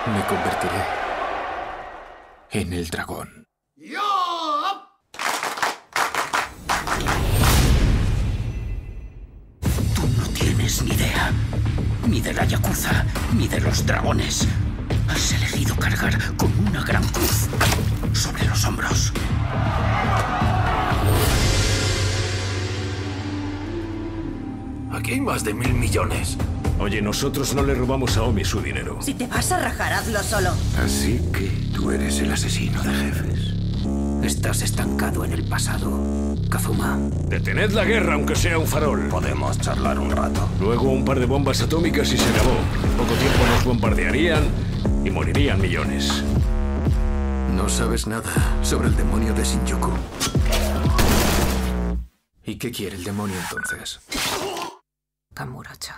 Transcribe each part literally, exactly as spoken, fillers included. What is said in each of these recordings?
Me convertiré en el dragón. Tú no tienes ni idea. Ni de la Yakuza, ni de los dragones. Has elegido cargar con una gran cruz sobre los hombros. Aquí hay más de mil millones. Oye, nosotros no le robamos a Omi su dinero. Si te vas a rajar, hazlo solo. Así que tú eres el asesino de jefes. Estás estancado en el pasado, Kazuma. Detened la guerra, aunque sea un farol. Podemos charlar un rato. Luego un par de bombas atómicas y se acabó. En poco tiempo nos bombardearían y morirían millones. No sabes nada sobre el demonio de Shinjuku. ¿Y qué quiere el demonio entonces? Kamurocho.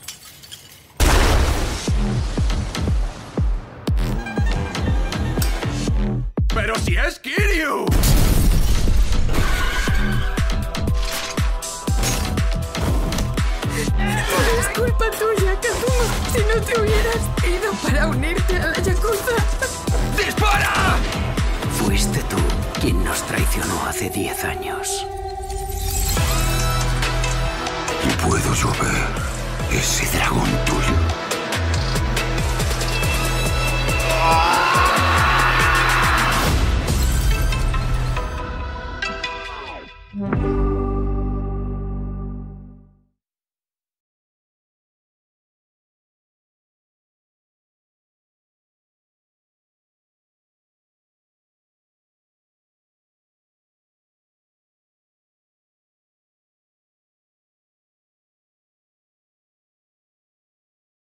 ¡Pero si es Kiryu! Es culpa tuya, Kazuma. Si no te hubieras ido para unirte a la Yakuza. ¡Dispara! Fuiste tú quien nos traicionó hace diez años. Y puedo yo ver ese dragón tuyo.